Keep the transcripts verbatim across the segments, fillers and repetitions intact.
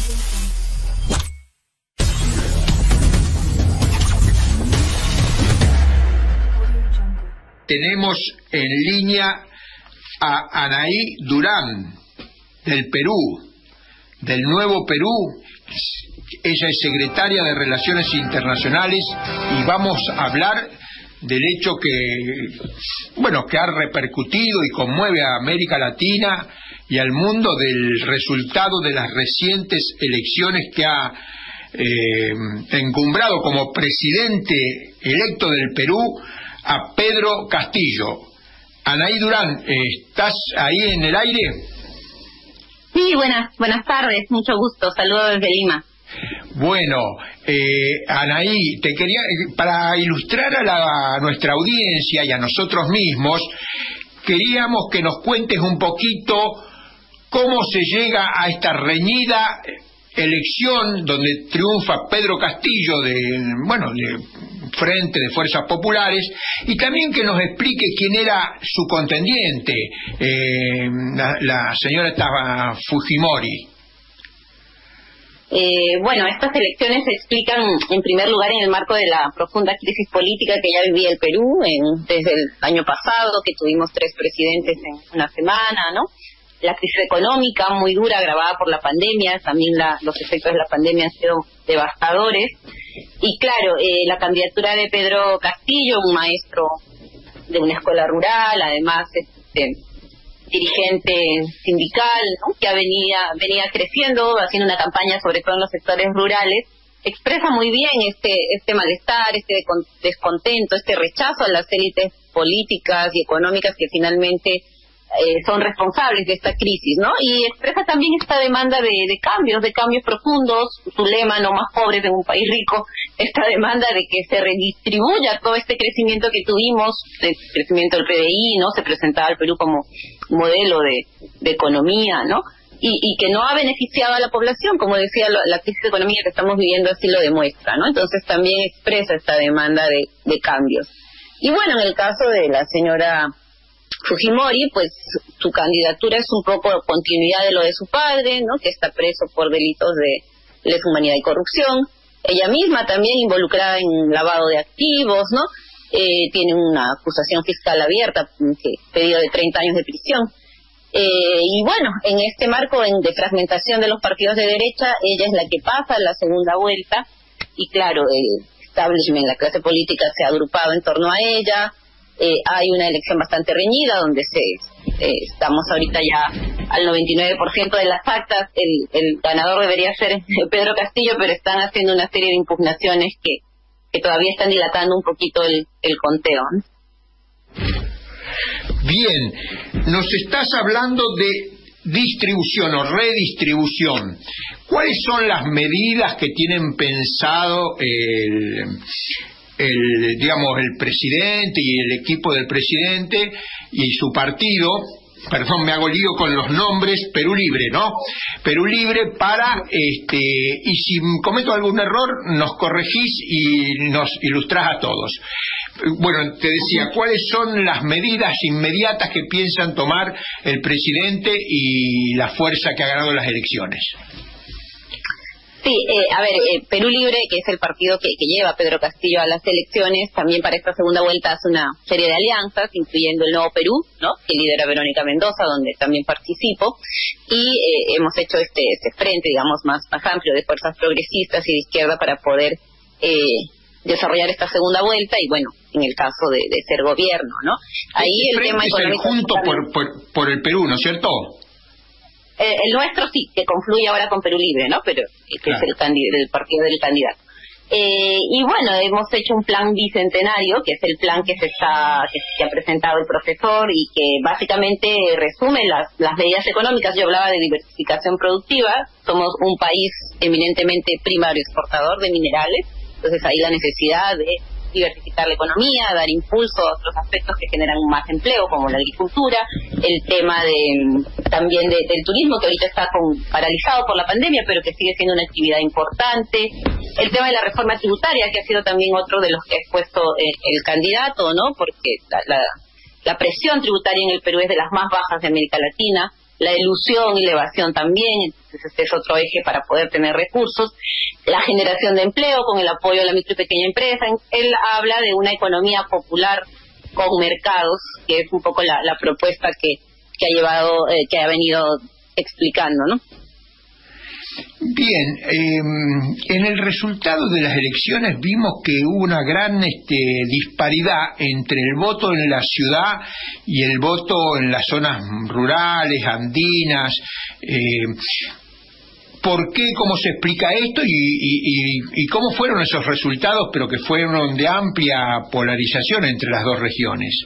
Tenemos en línea a Anaí Durán, del Perú, del Nuevo Perú. Ella es secretaria de Relaciones Internacionales y vamos a hablar del hecho que, bueno, que ha repercutido y conmueve a América Latina y al mundo, del resultado de las recientes elecciones que ha eh, encumbrado como presidente electo del Perú a Pedro Castillo. Anaí Durán, ¿estás ahí en el aire? Sí, buenas, buenas tardes, mucho gusto, saludos desde Lima. Bueno, eh, Anaí, te quería, para ilustrar a, la, a nuestra audiencia y a nosotros mismos, queríamos que nos cuentes un poquito cómo se llega a esta reñida elección donde triunfa Pedro Castillo de, bueno, de Frente de Fuerzas Populares, y también que nos explique quién era su contendiente, eh, la, la señora estaba Fujimori. Eh, bueno, estas elecciones se explican en primer lugar en el marco de la profunda crisis política que ya vivía el Perú en, desde el año pasado, que tuvimos tres presidentes en una semana, ¿no? La crisis económica muy dura, agravada por la pandemia, también la, los efectos de la pandemia han sido devastadores. Y claro, eh, la candidatura de Pedro Castillo, un maestro de una escuela rural, además este, dirigente sindical, ¿no?, que venía, venía creciendo, haciendo una campaña sobre todo en los sectores rurales, expresa muy bien este, este malestar, este descontento, este rechazo a las élites políticas y económicas que finalmente Eh, son responsables de esta crisis, ¿no? Y expresa también esta demanda de, de cambios, de cambios profundos, su lema, no más pobres en un país rico, esta demanda de que se redistribuya todo este crecimiento que tuvimos, el crecimiento del P D I, ¿no? Se presentaba al Perú como modelo de, de economía, ¿no? Y, y que no ha beneficiado a la población, como decía, la, la crisis económica que estamos viviendo así lo demuestra, ¿no? Entonces también expresa esta demanda de, de cambios. Y bueno, en el caso de la señora Fujimori, pues su candidatura es un poco continuidad de lo de su padre, ¿no?, que está preso por delitos de lesa humanidad y corrupción. Ella misma también involucrada en lavado de activos, ¿no? Eh, tiene una acusación fiscal abierta, que pedido de treinta años de prisión. Eh, y bueno, en este marco en, de fragmentación de los partidos de derecha, ella es la que pasa a la segunda vuelta, y claro, el establishment, la clase política se ha agrupado en torno a ella. Eh, hay una elección bastante reñida donde se eh, estamos ahorita ya al noventa y nueve por ciento de las actas, el, el ganador debería ser Pedro Castillo, pero están haciendo una serie de impugnaciones que, que todavía están dilatando un poquito el, el conteo, ¿no? Bien, nos estás hablando de distribución o redistribución. ¿Cuáles son las medidas que tienen pensado el... el, digamos, el presidente y el equipo del presidente y su partido, perdón, me hago lío con los nombres, Perú Libre, ¿no? Perú Libre para, este, y si cometo algún error, nos corregís y nos ilustrás a todos. Bueno, te decía, ¿cuáles son las medidas inmediatas que piensan tomar el presidente y la fuerza que ha ganado las elecciones? Sí, eh, a ver, eh, Perú Libre, que es el partido que, que lleva a Pedro Castillo a las elecciones, también para esta segunda vuelta hace una serie de alianzas, incluyendo el Nuevo Perú, ¿no?, que lidera Verónica Mendoza, donde también participo, y eh, hemos hecho este, este frente, digamos, más, más amplio de fuerzas progresistas y de izquierda para poder eh, desarrollar esta segunda vuelta, y bueno, en el caso de, de ser gobierno, ¿no? Ahí el, el tema económico... Junto por, por, por el Perú, ¿no es cierto? Eh, el nuestro sí, que confluye ahora con Perú Libre, ¿no? Pero que claro, es el, candid- el partido del candidato. Eh, y bueno, hemos hecho un plan bicentenario, que es el plan que se está que, que ha presentado el profesor y que básicamente resume las, las medidas económicas. Yo hablaba de diversificación productiva. Somos un país eminentemente primario exportador de minerales, entonces ahí la necesidad de diversificar la economía, dar impulso a otros aspectos que generan más empleo, como la agricultura, el tema de también de, del turismo, que ahorita está con, paralizado por la pandemia, pero que sigue siendo una actividad importante, el tema de la reforma tributaria, que ha sido también otro de los que ha expuesto eh, el candidato, ¿no? Porque la, la, la presión tributaria en el Perú es de las más bajas de América Latina, la elusión y la evasión también, entonces este es otro eje para poder tener recursos, la generación de empleo con el apoyo a la micro y pequeña empresa. Él habla de una economía popular con mercados, que es un poco la, la propuesta que, que ha llevado, eh, que ha venido explicando, ¿no? Bien, eh, en el resultado de las elecciones vimos que hubo una gran este, disparidad entre el voto en la ciudad y el voto en las zonas rurales, andinas. Eh, ¿Por qué? ¿Cómo se explica esto? Y, y, y, y cómo fueron esos resultados, pero que fueron de amplia polarización entre las dos regiones.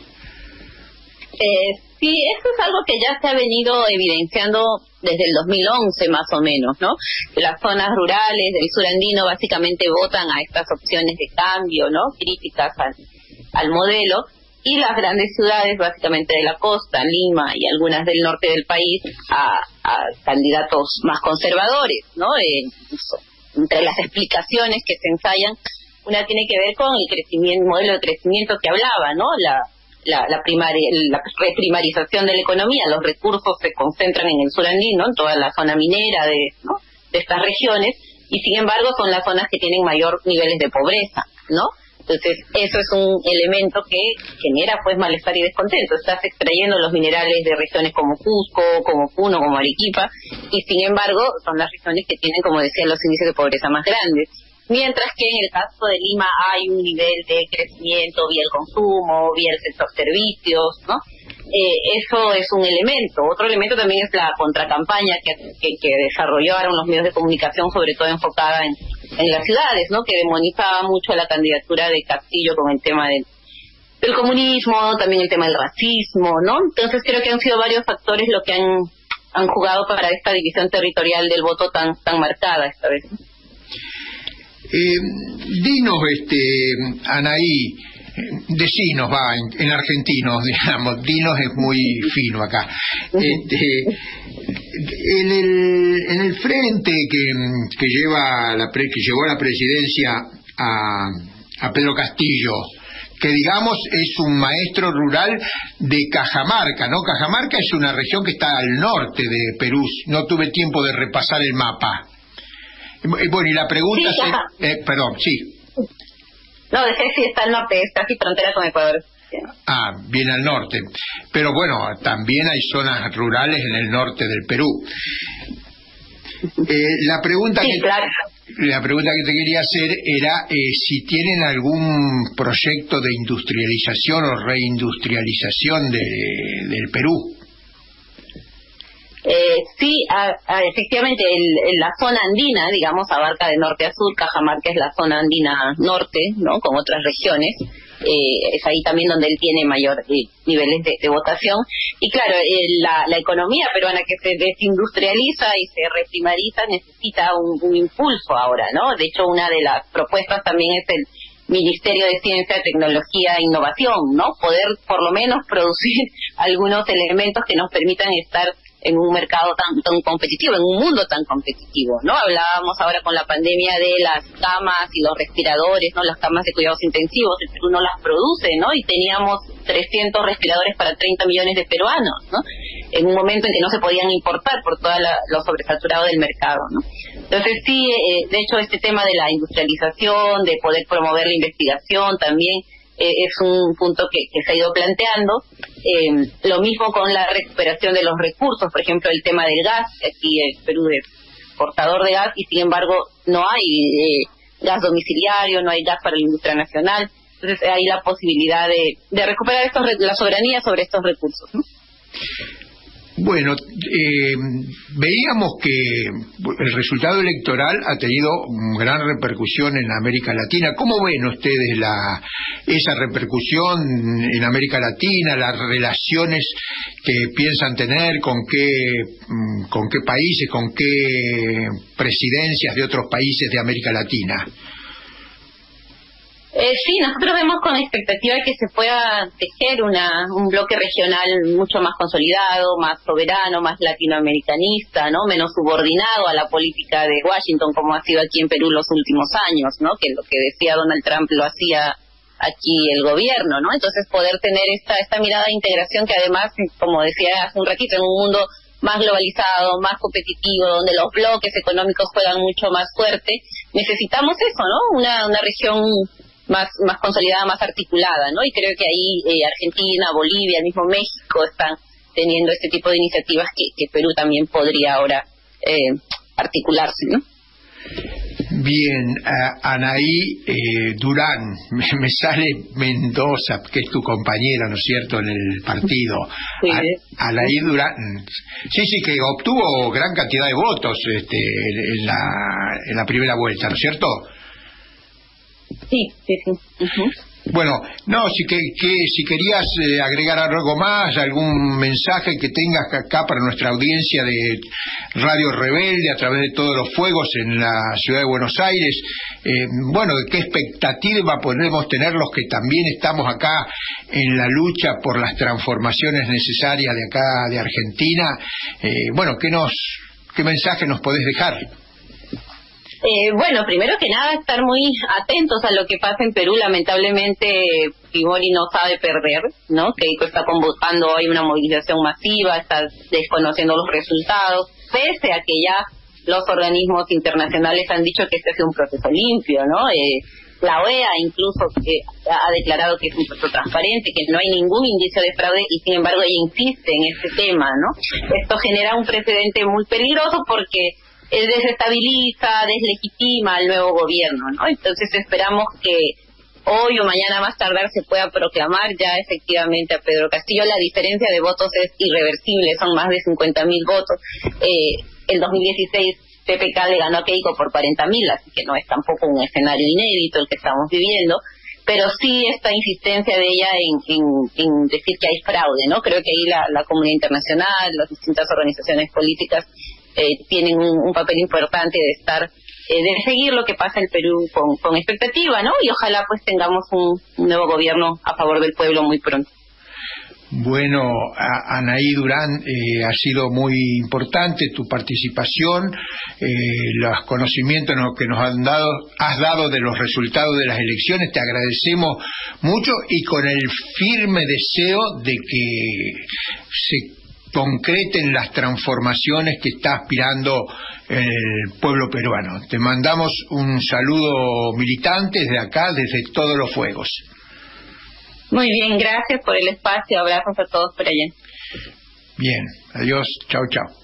Eh, sí, eso es algo que ya se ha venido evidenciando desde el dos mil once más o menos, ¿no? Las zonas rurales del sur andino básicamente votan a estas opciones de cambio, ¿no? Críticas al, al modelo, y las grandes ciudades básicamente de la costa, Lima y algunas del norte del país, a, a candidatos más conservadores, ¿no? Eh, entre las explicaciones que se ensayan, una tiene que ver con el crecimiento, modelo de crecimiento que hablaba, ¿no? La La, la, primaria, la reprimarización de la economía, los recursos se concentran en el sur andino, en toda la zona minera de, ¿no? de estas regiones, y sin embargo son las zonas que tienen mayor niveles de pobreza, ¿no? Entonces eso es un elemento que genera pues malestar y descontento. Estás extrayendo los minerales de regiones como Cusco, como Puno, como Arequipa, y sin embargo son las regiones que tienen, como decía, los índices de pobreza más grandes. Mientras que en el caso de Lima hay un nivel de crecimiento vía el consumo, vía el sector servicios, ¿no? Eh, eso es un elemento. Otro elemento también es la contracampaña que, que, que desarrollaron los medios de comunicación, sobre todo enfocada en, en las ciudades, ¿no? Que demonizaba mucho la candidatura de Castillo con el tema del, del comunismo, también el tema del racismo, ¿no? Entonces creo que han sido varios factores lo que han, han jugado para esta división territorial del voto tan, tan marcada esta vez. Eh, dinos, este, Anaí, decinos, va, en, en argentino, digamos, dinos es muy fino acá. Este, en el, en el frente que, que lleva la pre, que llevó la presidencia a, a Pedro Castillo, que digamos es un maestro rural de Cajamarca, ¿no? Cajamarca es una región que está al norte de Perú, no tuve tiempo de repasar el mapa. Bueno, y la pregunta... Sí, se, eh, perdón, sí. No, dejé si está al norte, es casi frontera con Ecuador. Ah, bien al norte. Pero bueno, también hay zonas rurales en el norte del Perú. Eh, la pregunta sí, que claro. la pregunta que te quería hacer era eh, si tienen algún proyecto de industrialización o reindustrialización de, del Perú. Eh, sí, a, a, efectivamente, el, la zona andina, digamos, abarca de norte a sur. Cajamarca es la zona andina norte, ¿no? Con otras regiones. Eh, es ahí también donde él tiene mayor eh, niveles de, de votación. Y claro, eh, la, la economía peruana que se desindustrializa y se reprimariza necesita un, un impulso ahora, ¿no? De hecho, una de las propuestas también es el Ministerio de Ciencia, Tecnología e Innovación, ¿no? Poder por lo menos producir algunos elementos que nos permitan estar en un mercado tan, tan competitivo, en un mundo tan competitivo, ¿no? Hablábamos ahora con la pandemia de las camas y los respiradores, ¿no? Las camas de cuidados intensivos, el Perú no las produce, ¿no? Y teníamos trescientos respiradores para treinta millones de peruanos, ¿no? En un momento en que no se podían importar por todo lo sobresaturado del mercado, ¿no? Entonces sí, eh, de hecho este tema de la industrialización, de poder promover la investigación también, Eh, es un punto que, que se ha ido planteando. Eh, lo mismo con la recuperación de los recursos, por ejemplo, el tema del gas. Aquí el Perú es exportador de gas y sin embargo no hay eh, gas domiciliario, no hay gas para la industria nacional. Entonces hay la posibilidad de, de recuperar estos, la soberanía sobre estos recursos, ¿no? Bueno, eh, veíamos que el resultado electoral ha tenido gran repercusión en América Latina. ¿Cómo ven ustedes la, esa repercusión en América Latina, las relaciones que piensan tener, con qué, con qué países, con qué presidencias de otros países de América Latina? Eh, sí, nosotros vemos con expectativa que se pueda tejer una, un bloque regional mucho más consolidado, más soberano, más latinoamericanista, ¿no? Menos subordinado a la política de Washington, como ha sido aquí en Perú los últimos años, ¿no? Que lo que decía Donald Trump lo hacía aquí el gobierno, ¿no? Entonces poder tener esta esta mirada de integración que además, como decía hace un ratito, en un mundo más globalizado, más competitivo, donde los bloques económicos juegan mucho más fuerte, necesitamos eso, ¿no? Una, una región más, más consolidada, más articulada, ¿no? Y creo que ahí eh, Argentina, Bolivia, el mismo México están teniendo este tipo de iniciativas que, que Perú también podría ahora eh, articularse, ¿no? Bien, uh, Anaí eh, Durán, me, me sale Mendoza, que es tu compañera, ¿no es cierto?, en el partido. Sí. A, Anaí Durán, sí, sí, que obtuvo gran cantidad de votos este, en, la, en la primera vuelta, ¿no es cierto? Sí, sí, sí. Uh-huh. Bueno, no, si, que, que, si querías eh, agregar algo más, algún mensaje que tengas acá para nuestra audiencia de Radio Rebelde a través de todos los fuegos en la ciudad de Buenos Aires, eh, bueno, ¿qué expectativa podemos tener los que también estamos acá en la lucha por las transformaciones necesarias de acá de Argentina? Eh, bueno, ¿qué, nos, ¿qué mensaje nos podés dejar? Eh, bueno, primero que nada, estar muy atentos a lo que pasa en Perú. Lamentablemente, Fujimori no sabe perder, ¿no? Keiko está convocando hoy una movilización masiva, está desconociendo los resultados, pese a que ya los organismos internacionales han dicho que este es un proceso limpio, ¿no? Eh, la O E A incluso eh, ha declarado que es un proceso transparente, que no hay ningún indicio de fraude, y sin embargo ella insiste en este tema, ¿no? Esto genera un precedente muy peligroso porque él desestabiliza, deslegitima al nuevo gobierno, ¿no? Entonces esperamos que hoy o mañana más tardar se pueda proclamar ya efectivamente a Pedro Castillo. La diferencia de votos es irreversible, son más de cincuenta mil votos. Eh, el dos mil dieciséis P P K le ganó a Keiko por cuarenta mil, así que no es tampoco un escenario inédito el que estamos viviendo, pero sí esta insistencia de ella en, en, en decir que hay fraude, ¿no? Creo que ahí la, la comunidad internacional, las distintas organizaciones políticas Eh, tienen un, un papel importante de estar, eh, de seguir lo que pasa en Perú con, con expectativa, ¿no? Y ojalá pues tengamos un, un nuevo gobierno a favor del pueblo muy pronto. Bueno, a, Anaí Durán, eh, ha sido muy importante tu participación, eh, los conocimientos que nos han dado, has dado de los resultados de las elecciones, te agradecemos mucho y con el firme deseo de que se concreten las transformaciones que está aspirando el pueblo peruano. Te mandamos un saludo militante desde acá, desde todos los fuegos. Muy bien, gracias por el espacio, abrazos a todos por allá. Bien, adiós, chao, chao.